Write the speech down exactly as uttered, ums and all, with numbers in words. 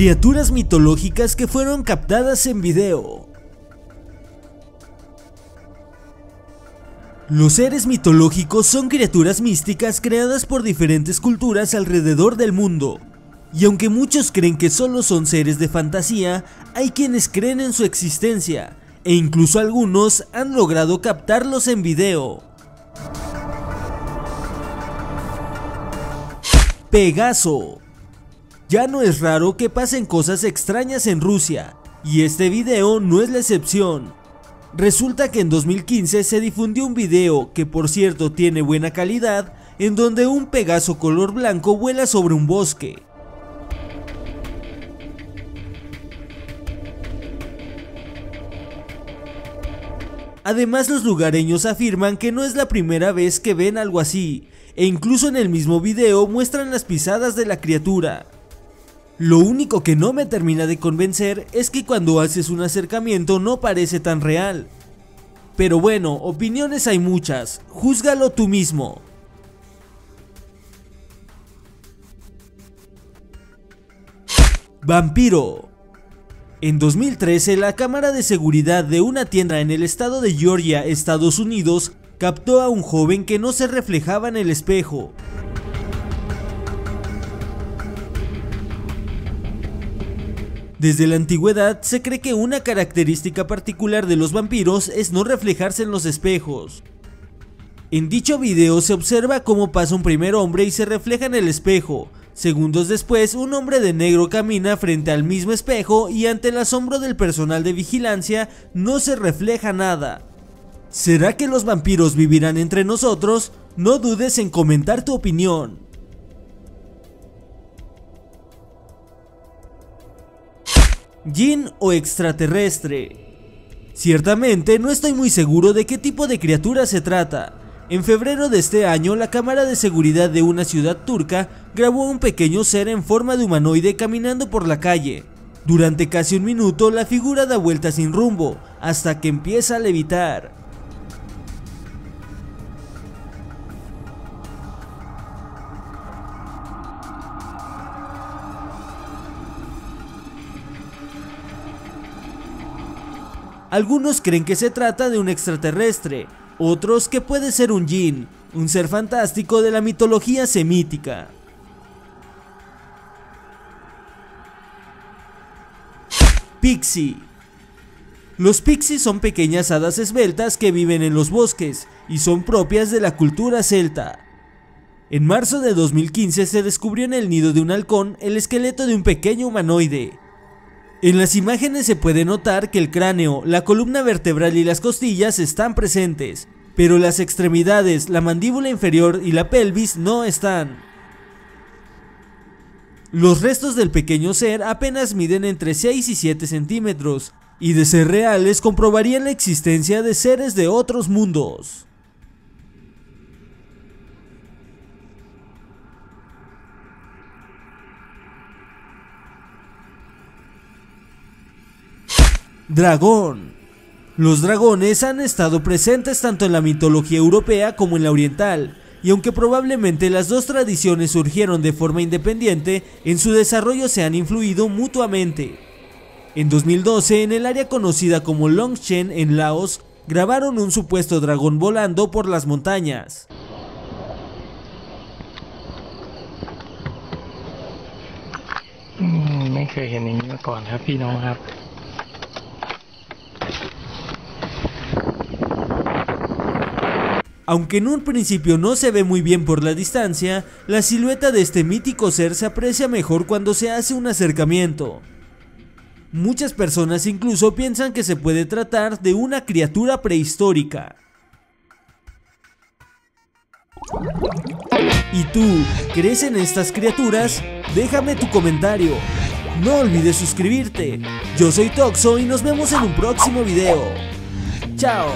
Criaturas mitológicas que fueron captadas en video. Los seres mitológicos son criaturas místicas creadas por diferentes culturas alrededor del mundo. Y aunque muchos creen que solo son seres de fantasía, hay quienes creen en su existencia, e incluso algunos han logrado captarlos en video. Pegaso. Ya no es raro que pasen cosas extrañas en Rusia, y este video no es la excepción. Resulta que en dos mil quince se difundió un video, que por cierto tiene buena calidad, en donde un Pegaso color blanco vuela sobre un bosque. Además, los lugareños afirman que no es la primera vez que ven algo así, e incluso en el mismo video muestran las pisadas de la criatura. Lo único que no me termina de convencer es que cuando haces un acercamiento no parece tan real. Pero bueno, opiniones hay muchas, júzgalo tú mismo. Vampiro. En dos mil trece, la cámara de seguridad de una tienda en el estado de Georgia, Estados Unidos, captó a un joven que no se reflejaba en el espejo. Desde la antigüedad se cree que una característica particular de los vampiros es no reflejarse en los espejos. En dicho video se observa cómo pasa un primer hombre y se refleja en el espejo. Segundos después, un hombre de negro camina frente al mismo espejo y ante el asombro del personal de vigilancia no se refleja nada. ¿Será que los vampiros vivirán entre nosotros? No dudes en comentar tu opinión. Jin o extraterrestre. Ciertamente no estoy muy seguro de qué tipo de criatura se trata. En febrero de este año, la cámara de seguridad de una ciudad turca grabó a un pequeño ser en forma de humanoide caminando por la calle. Durante casi un minuto la figura da vueltas sin rumbo, hasta que empieza a levitar. Algunos creen que se trata de un extraterrestre, otros que puede ser un Jin, un ser fantástico de la mitología semítica. Pixie. Los pixies son pequeñas hadas esbeltas que viven en los bosques y son propias de la cultura celta. En marzo de dos mil quince se descubrió en el nido de un halcón el esqueleto de un pequeño humanoide. En las imágenes se puede notar que el cráneo, la columna vertebral y las costillas están presentes, pero las extremidades, la mandíbula inferior y la pelvis no están. Los restos del pequeño ser apenas miden entre seis y siete centímetros, y de ser reales comprobarían la existencia de seres de otros mundos. Dragón. Los dragones han estado presentes tanto en la mitología europea como en la oriental, y aunque probablemente las dos tradiciones surgieron de forma independiente, en su desarrollo se han influido mutuamente. En dos mil doce, en el área conocida como Longchen en Laos, grabaron un supuesto dragón volando por las montañas. Aunque en un principio no se ve muy bien por la distancia, la silueta de este mítico ser se aprecia mejor cuando se hace un acercamiento. Muchas personas incluso piensan que se puede tratar de una criatura prehistórica. ¿Y tú, crees en estas criaturas? Déjame tu comentario. No olvides suscribirte. Yo soy Toxo y nos vemos en un próximo video. Chao.